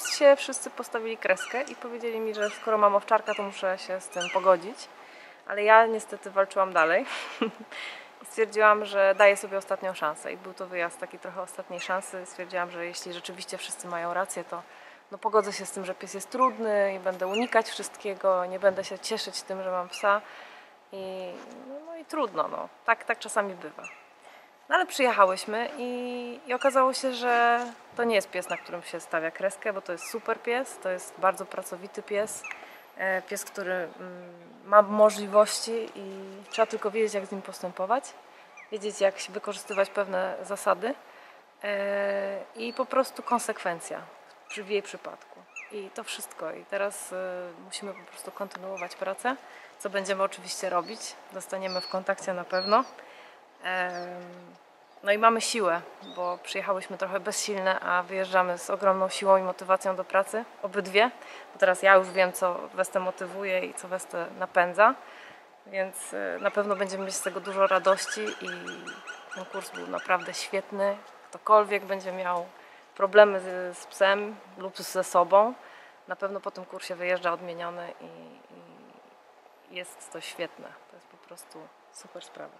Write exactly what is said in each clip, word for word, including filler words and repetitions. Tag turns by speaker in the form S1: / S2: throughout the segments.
S1: psie wszyscy postawili kreskę i powiedzieli mi, że skoro mam owczarka, to muszę się z tym pogodzić. Ale ja niestety walczyłam dalej i stwierdziłam, że daję sobie ostatnią szansę. I był to wyjazd taki trochę ostatniej szansy. Stwierdziłam, że jeśli rzeczywiście wszyscy mają rację, to no pogodzę się z tym, że pies jest trudny i będę unikać wszystkiego, nie będę się cieszyć tym, że mam psa. I, no i trudno, no. Tak, tak czasami bywa. No ale przyjechałyśmy i, i okazało się, że to nie jest pies, na którym się stawia kreskę, bo to jest super pies, to jest bardzo pracowity pies. Pies, który mm, ma możliwości i trzeba tylko wiedzieć, jak z nim postępować, wiedzieć, jak wykorzystywać pewne zasady e, i po prostu konsekwencja w jej przypadku. I to wszystko. I teraz e, musimy po prostu kontynuować pracę, co będziemy oczywiście robić. Zostaniemy w kontakcie na pewno. E, no i mamy siłę, bo przyjechałyśmy trochę bezsilne, a wyjeżdżamy z ogromną siłą i motywacją do pracy, obydwie. Bo teraz ja już wiem, co Westę motywuje i co Westę napędza, więc na pewno będziemy mieć z tego dużo radości i ten kurs był naprawdę świetny. Ktokolwiek będzie miał problemy z, z psem lub ze sobą, na pewno po tym kursie wyjeżdża odmieniony i, i jest to świetne. To jest po prostu super sprawa.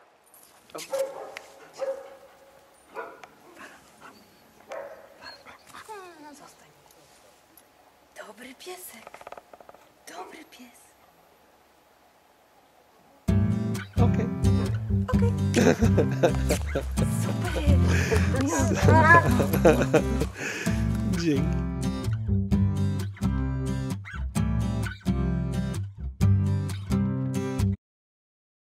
S1: Zostań.
S2: Dobry piesek. Dobry pies.
S3: Okej.
S2: Okej. Super.
S3: Dzięki.